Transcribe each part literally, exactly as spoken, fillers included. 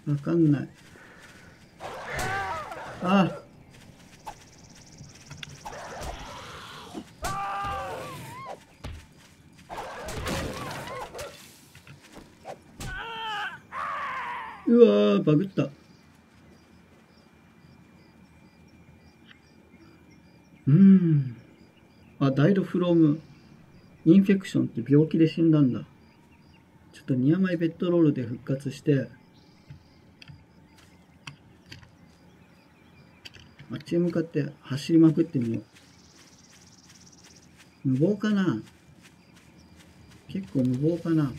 わかんない。あ、うわー、バグった。うーん。あ、ダイドフロームインフェクションって病気で死んだんだ。ちょっとニアマイベッドロールで復活して、あっちへ向かって走りまくってみよう。無謀かな。結構無謀かな。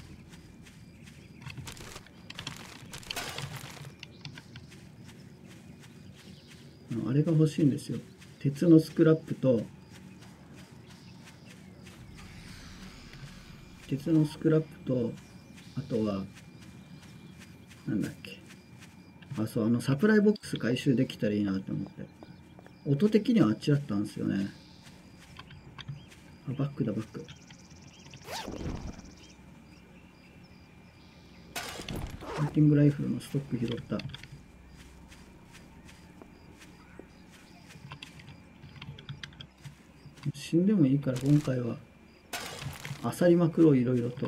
あれが欲しいんですよ。鉄のスクラップと、鉄のスクラップと、あとは、なんだっけ。あ、そう、あの、サプライボックス回収できたらいいなと思って。音的にはあっちだったんですよね。あ、バックだ、バック。ハンティングライフルのストック拾った。死んでもいいから今回は、漁りまくろう、いろいろと。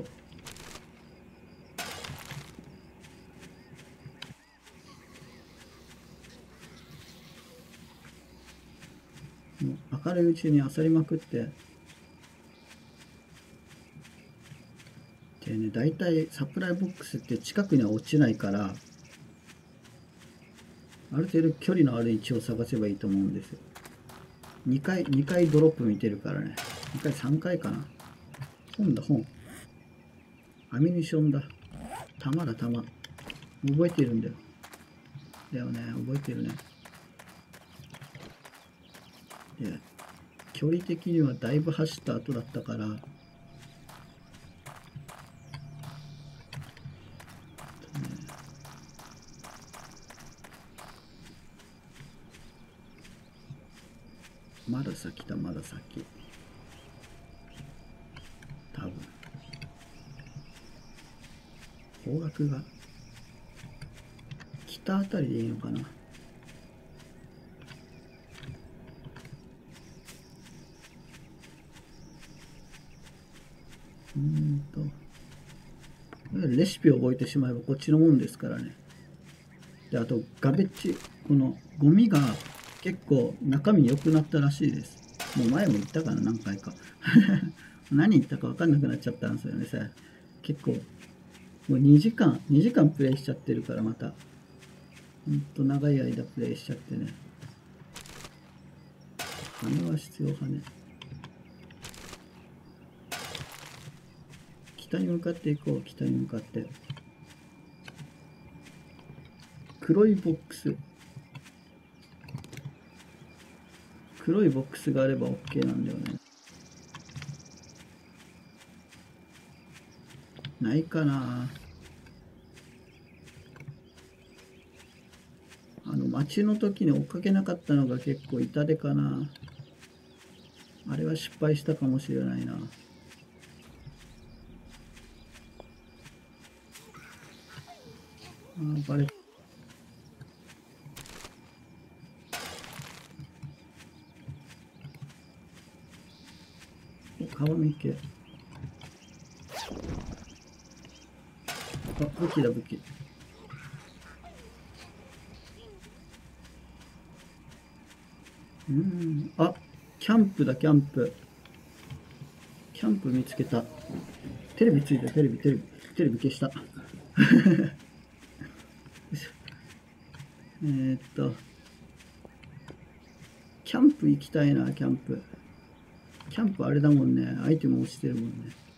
もう明るいうちに漁りまくって、でね、大体サプライボックスって近くには落ちないから、ある程度距離のある位置を探せばいいと思うんですよ。にかい、にかいドロップ見てるからね。にかい、さんかいかな。本だ、本。アミニションだ。弾だ、弾。覚えてるんだよ。だよね、覚えてるね。で、距離的にはだいぶ走った後だったから、まだ先だ、まだ先。多分。方角が北あたりでいいのかな。うーんと。レシピを覚えてしまえばこっちのもんですからね。で、あと、ガベッジ、このゴミが結構中身良くなったらしいです。もう前も言ったかな、何回か。何言ったか分かんなくなっちゃったんですよね、さ。結構、もうにじかん、にじかんプレイしちゃってるからまた。ほんと長い間プレイしちゃってね。羽は必要、羽。北に向かっていこう、北に向かって。黒いボックス。黒いボックスがあれば OK なんだよね。ないかな。あの、街の時に追っかけなかったのが結構痛手かな。あれは失敗したかもしれないな。あ、バレ、お、川見系。あ、武器だ、武器。うーん、あ、キャンプだ、キャンプ。キャンプ見つけた。テレビついてる、テレビ、テレビ、テレビ消した。えーっと、キャンプ行きたいな、キャンプ。キャンプあれだもんね。アイテム落ちてるもんね。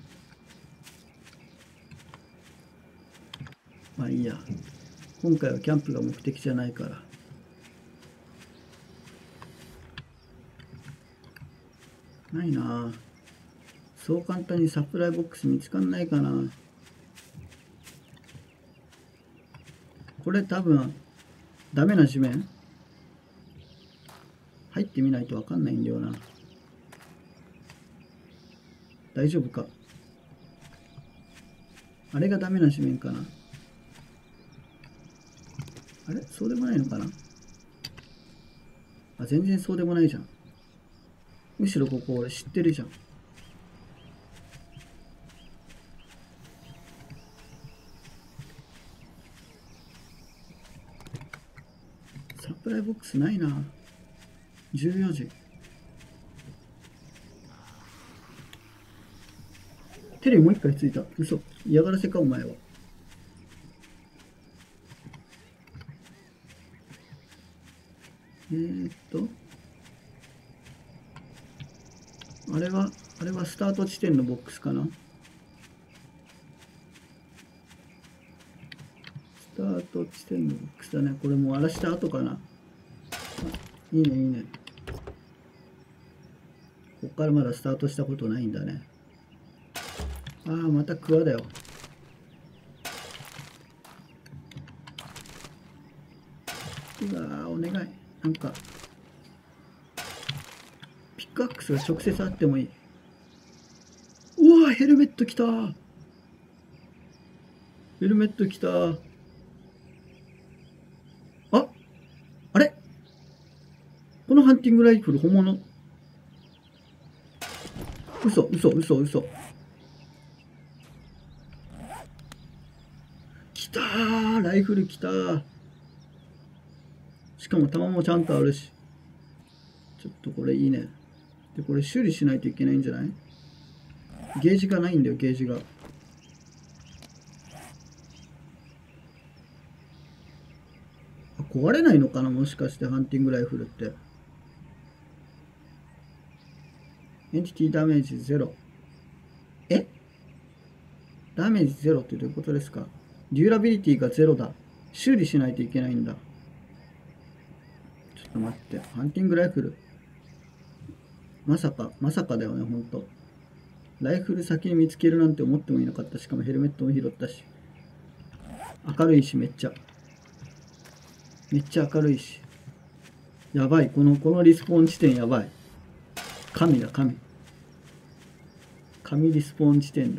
まあいいや。今回はキャンプが目的じゃないから。ないな。そう簡単にサプライボックス見つかんないかな。これ多分、ダメな地面入ってみないとわかんないんだよな。大丈夫か。あれがダメな地面かな。 あれそうでもないのかな。あ、全然そうでもないじゃん。むしろここ俺知ってるじゃん。サプライボックスないな。じゅうよじ。テレビもう一回ついた。嘘。嫌がらせかお前は。えー、っとあれはあれはスタート地点のボックスかな。スタート地点のボックスだね。これもう荒らした後かな。いいねいいね。こっからまだスタートしたことないんだね。ああ、またクワだよ。うわー、お願い。なんかピックアックスが直接あってもいい。うわー、ヘルメットきた。ヘルメットきた。あ、あれこのハンティングライフル本物。嘘嘘嘘嘘。きたー、ライフルきたー。しかも弾もちゃんとあるし。ちょっとこれいいね。で、これ修理しないといけないんじゃない？ゲージがないんだよ、ゲージが。あ、壊れないのかな、もしかしてハンティングライフルって。エンティティダメージゼロ。え？ダメージゼロってどういうことですか？デューラビリティがゼロだ。修理しないといけないんだ。ちょっと待って。ハンティングライフル。まさか、まさかだよね、ほんと。ライフル先に見つけるなんて思ってもいなかった。しかもヘルメットも拾ったし。明るいし、めっちゃ。めっちゃ明るいし。やばい。この、このリスポーン地点やばい。神だ、神。神リスポーン地点だ。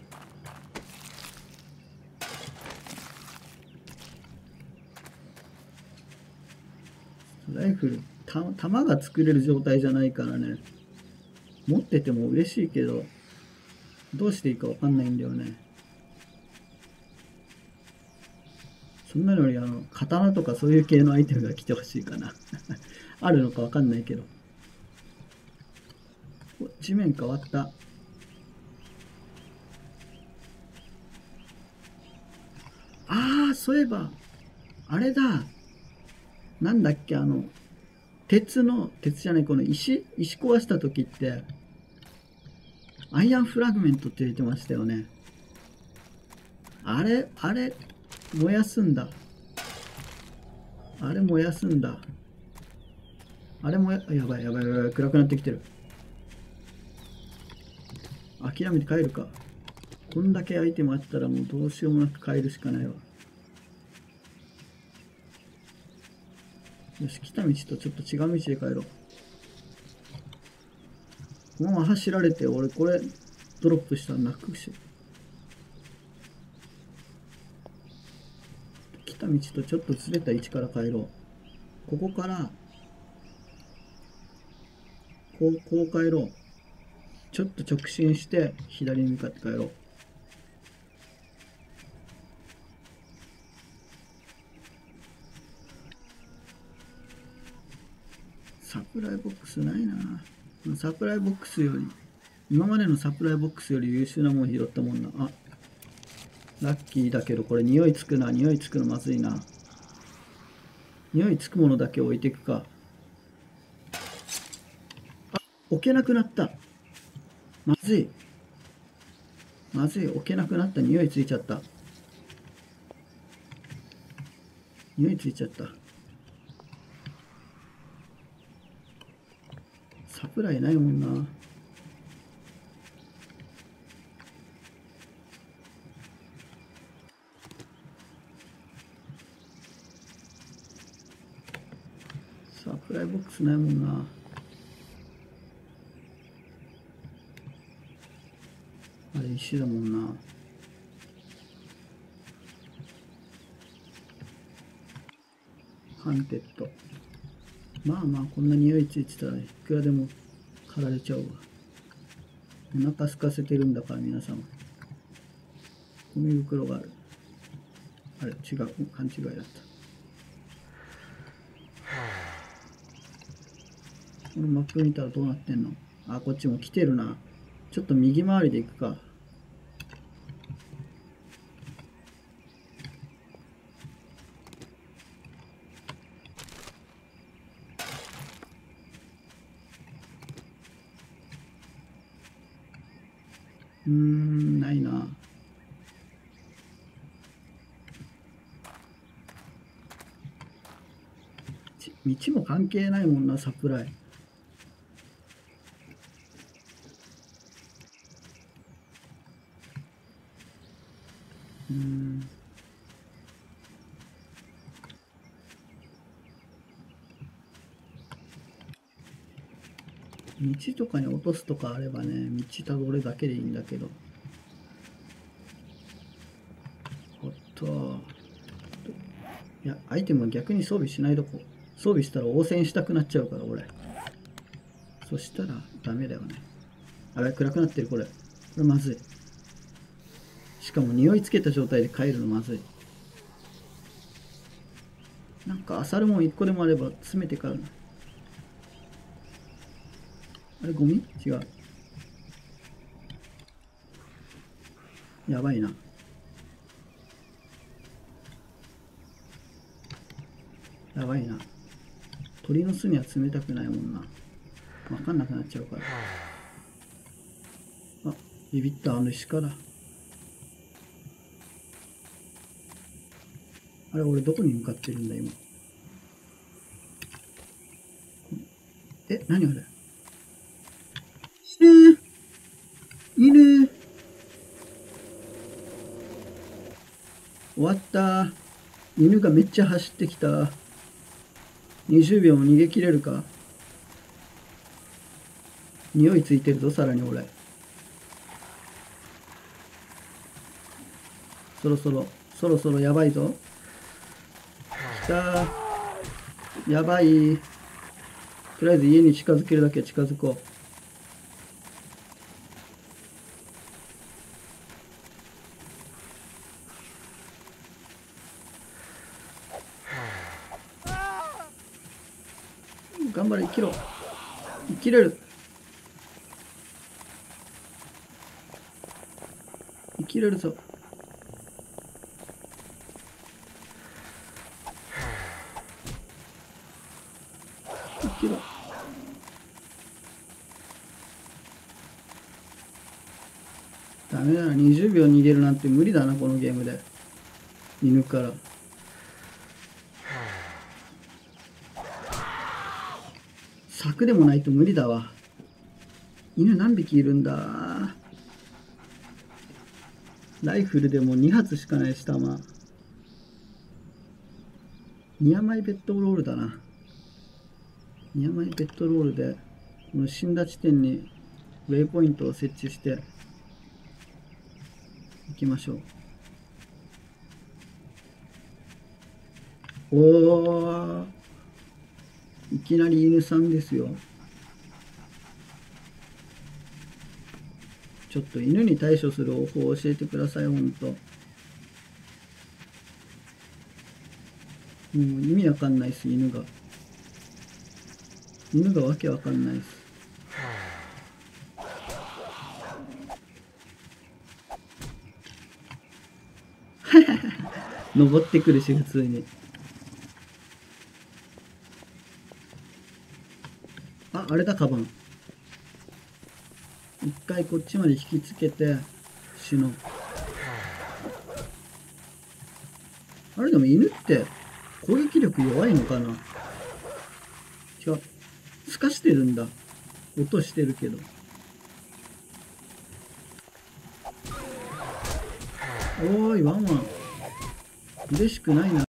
ライフル、た弾が作れる状態じゃないからね。持ってても嬉しいけど、どうしていいかわかんないんだよね。そんなのよりあの刀とかそういう系のアイテムが来てほしいかな。あるのかわかんないけど。地面変わった。ああ、そういえば、あれだ。なんだっけ、あの、鉄の、鉄じゃない、この石石壊した時って、アイアンフラグメントって言ってましたよね。あれ、あれ、燃やすんだ。あれ燃やすんだ。あれもや、やばいやばいやばい、暗くなってきてる。諦めて帰るか。こんだけアイテムあったらもうどうしようもなく帰るしかないわ。よし、来た道とちょっと違う道で帰ろう。このまま走られて、俺これドロップしたら泣くし。来た道とちょっとずれた位置から帰ろう。ここから、こう、こう帰ろう。ちょっと直進して左に向かって帰ろう。サプライボックスないな。サプライボックスより、今までのサプライボックスより優秀なもん拾ったもんな。あ、ラッキーだけどこれ匂いつくな。匂いつくのまずいな。匂いつくものだけ置いていくか。あ、置けなくなった。まずい。まずい。置けなくなった。匂いついちゃった。匂いついちゃった。サプライないもんな。サプライボックスないもんな。あれ石だもんな。 ハンテッド。まあまあこんな匂いついてたらいくらでも狩られちゃうわ。お腹空かせてるんだから皆様。ゴミ袋がある。あれ違う、勘違いだった。このマップ見たらどうなってんの？あ、こっちも来てるな。ちょっと右回りで行くか。うーん、ないな。道も関係ないもんな、サプライ。うーん。道とかに落とすとかあればね、道たどるだけでいいんだけど。おっと。いや、アイテムは逆に装備しないとこ。装備したら応戦したくなっちゃうから、俺。そしたらダメだよね。あれ、暗くなってる、これ。これまずい。しかも匂いつけた状態で帰るのまずい。なんか、漁るもん一個でもあれば詰めてからな。あれ、ゴミ？違う。やばいな。やばいな。鳥の巣には冷たくないもんな。わかんなくなっちゃうから。あ、ビビった、あの鹿だ。あれ、俺どこに向かってるんだ、今。え、何あれ？死ぬ！犬！終わった。犬がめっちゃ走ってきた。にじゅうびょうも逃げ切れるか？匂いついてるぞ、さらに俺。そろそろ、そろそろやばいぞ。きたー。やばい。とりあえず家に近づけるだけ近づこう。頑張れ、生きろ。生きれる。生きれるぞ。生きろ。ダメだな、にじゅうびょう逃げるなんて無理だな、このゲームで。犬から。柵でもないと無理だわ。犬何匹いるんだ。ライフルでもに発しかないし、弾。に甘いペットロールだな。に甘いペットロールで、この死んだ地点にウェイポイントを設置していきましょう。おー、いきなり犬さんですよ。ちょっと犬に対処する方法を教えてください、ほんと。もう意味わかんないっす、犬が。犬がわけわかんないっす。登ってくるし、普通に。あ、あれだ、カバン。一回こっちまで引きつけて、死のう。あれでも犬って攻撃力弱いのかな？違う。すかしてるんだ。音してるけど。おーい、ワンワン。嬉しくないな。